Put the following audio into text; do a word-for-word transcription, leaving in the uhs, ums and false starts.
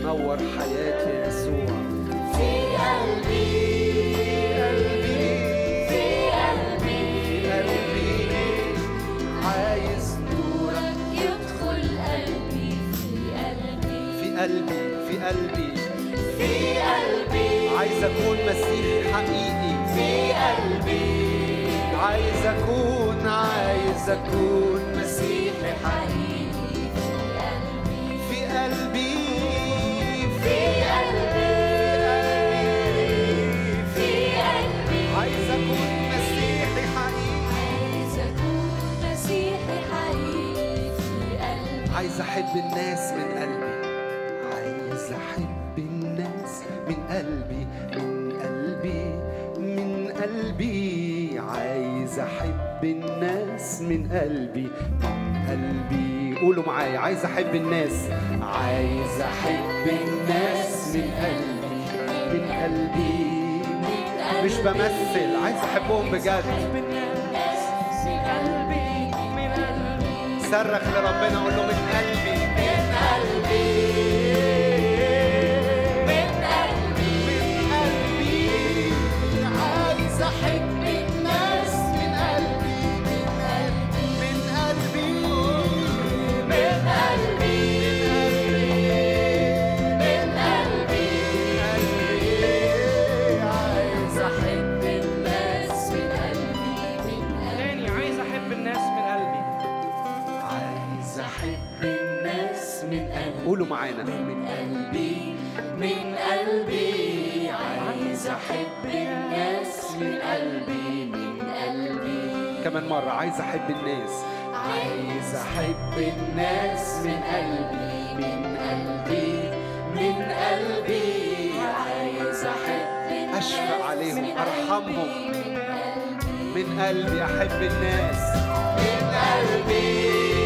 نور حياتي يا يسوع. في قلبي قلبي في قلبي قلبي عايز نورك يدخل قلبي. في قلبي في قلبي في قلبي في قلبي عايز أكون مسيحي حقيقي. في قلبي عايز أكون عايز أكون مسيحي حقيقي. في قلبي في قلبي في قلبي في قلبي عايز أكون مسيحي حقيقي. عايز أكون مسيحي حقيقي. في قلبي عايز أحب الناس من قلبي. عايز أحب الناس من قلبي من قلبي من قلبي. عايز أحب الناس من قلبي من قلبي. قولوا معايا، عايز أحب الناس. عايز أحب الناس من قلبي من قلبي. مش بمثل، عايز أحبهم بجد. صرخ لربنا، قول له من قلبي من قلبي من قلبي من قلبي. عايز أحب الناس من قلبي من قلبي من قلبي من قلبي من قلبي عايز أحب الناس من قلبي من قلبي. تاني، عايز احب الناس من قلبي. عايز أحب الناس من قلبي. قولوا معانا، من قلبي من قلبي عايز أحب الناس من قلبي من قلبي. كمان مرة، عايز أحب الناس. عايز أحب الناس من قلبي من قلبي من قلبي. عايز أحب الناس أشفق عليهم، من أرحمهم. قلبي من قلبي من قلبي أحب الناس. من قلبي